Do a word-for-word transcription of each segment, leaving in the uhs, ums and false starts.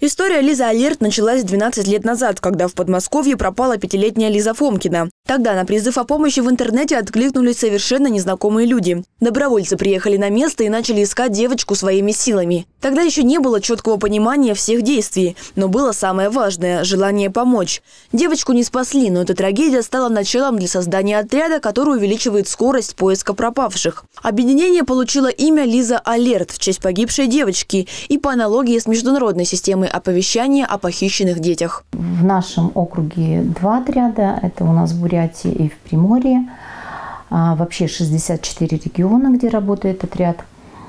История Лизы Алерт началась двенадцать лет назад, когда в Подмосковье пропала пятилетняя Лиза Фомкина. Тогда на призыв о помощи в интернете откликнулись совершенно незнакомые люди. Добровольцы приехали на место и начали искать девочку своими силами. Тогда еще не было четкого понимания всех действий, но было самое важное – желание помочь. Девочку не спасли, но эта трагедия стала началом для создания отряда, который увеличивает скорость поиска пропавших. Объединение получило имя «Лиза Алерт» в честь погибшей девочки и по аналогии с международной системой оповещания о похищенных детях. В нашем округе два отряда. Это у нас в Бурятии и в Приморье. А вообще шестьдесят четыре региона, где работает отряд.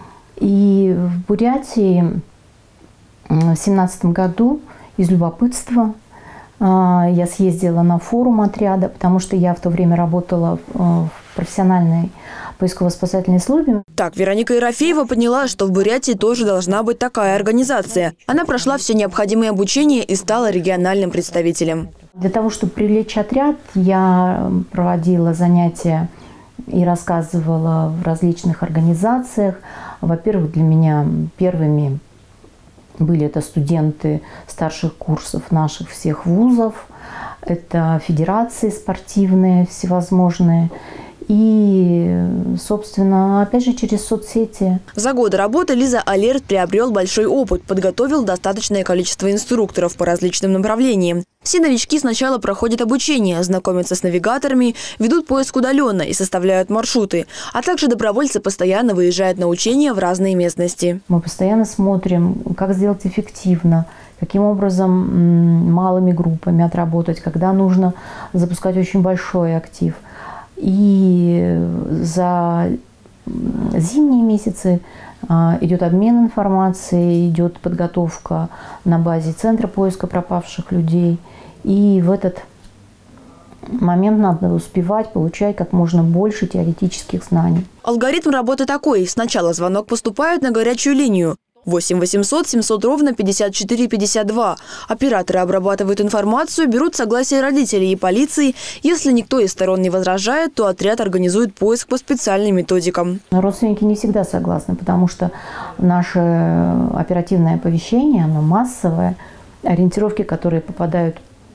И в Бурятии в две тысячи семнадцатом году из любопытства я съездила на форум отряда, потому что я в то время работала в профессиональной поисково-спасательной службе. Так, Вероника Ерофеева поняла, что в Бурятии тоже должна быть такая организация. Она прошла все необходимое обучение и стала региональным представителем. Для того, чтобы привлечь отряд, я проводила занятия и рассказывала в различных организациях. Во-первых, для меня первыми были это студенты старших курсов наших всех вузов, это федерации спортивные всевозможные. И, собственно, опять же, через соцсети. За годы работы Лиза Алерт приобрел большой опыт, подготовил достаточное количество инструкторов по различным направлениям. Все новички сначала проходят обучение, знакомятся с навигаторами, ведут поиск удаленно и составляют маршруты. А также добровольцы постоянно выезжают на учения в разные местности. Мы постоянно смотрим, как сделать эффективно, каким образом малыми группами отработать, когда нужно запускать очень большой актив. И за зимние месяцы идет обмен информацией, идет подготовка на базе Центра поиска пропавших людей. И в этот момент надо успевать получать как можно больше теоретических знаний. Алгоритм работы такой. Сначала звонок поступает на горячую линию. восемь восемьсот семьсот ровно пятьдесят четыре пятьдесят два. Операторы обрабатывают информацию, берут согласие родителей и полиции. Если никто из сторон не возражает, то отряд организует поиск по специальным методикам. Родственники не всегда согласны, потому что наше оперативное оповещение, оно массовое. Ориентировки, которые попадают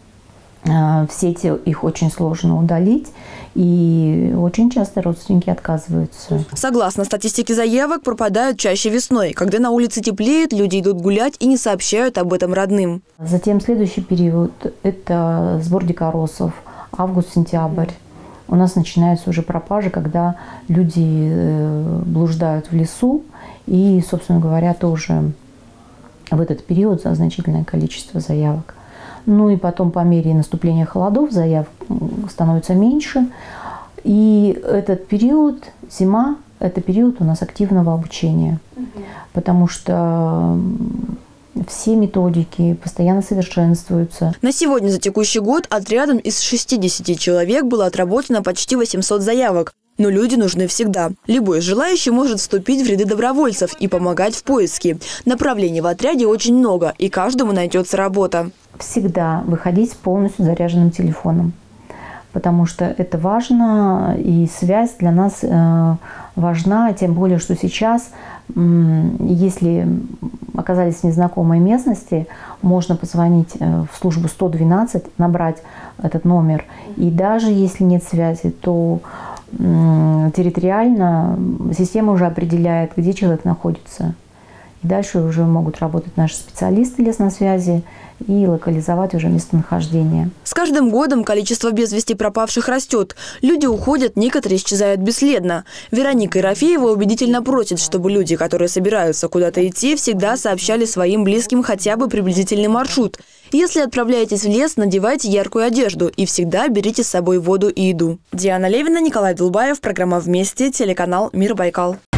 в сети, их очень сложно удалить. И очень часто родственники отказываются. Согласно статистике заявок, пропадают чаще весной. Когда на улице теплеет, люди идут гулять и не сообщают об этом родным. Затем следующий период – это сбор дикоросов, август-сентябрь. У нас начинаются уже пропажи, когда люди блуждают в лесу. И, собственно говоря, тоже в этот период значительное количество заявок. Ну и потом по мере наступления холодов заявок становится меньше. И этот период, зима, это период у нас активного обучения. Угу. Потому что все методики постоянно совершенствуются. На сегодня за текущий год отрядом из шестидесяти человек было отработано почти восемьсот заявок. Но люди нужны всегда. Любой желающий может вступить в ряды добровольцев и помогать в поиске. Направлений в отряде очень много, и каждому найдется работа. Всегда выходить с полностью заряженным телефоном, потому что это важно, и связь для нас э, важна, тем более, что сейчас, э, если оказались в незнакомой местности, можно позвонить в службу сто двенадцать, набрать этот номер, и даже если нет связи, то э, территориально система уже определяет, где человек находится. И дальше уже могут работать наши специалисты лесносвязи и локализовать уже местонахождение. С каждым годом количество без вести пропавших растет. Люди уходят, некоторые исчезают бесследно. Вероника Ерофеева убедительно просит, чтобы люди, которые собираются куда-то идти, всегда сообщали своим близким хотя бы приблизительный маршрут. Если отправляетесь в лес, надевайте яркую одежду и всегда берите с собой воду и еду. Диана Левина, Николай Долбаев, программа «Вместе», телеканал «Мир Байкал».